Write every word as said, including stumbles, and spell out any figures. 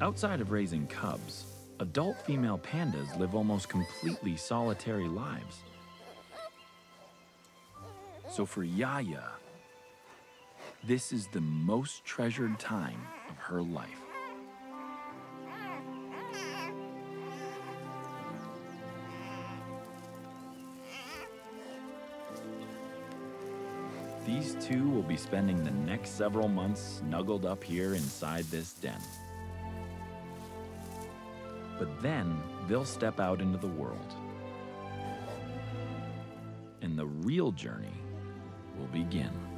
Outside of raising cubs, adult female pandas live almost completely solitary lives. So for Yaya, this is the most treasured time of her life. These two will be spending the next several months snuggled up here inside this den. But then they'll step out into the world. And the real journey will begin.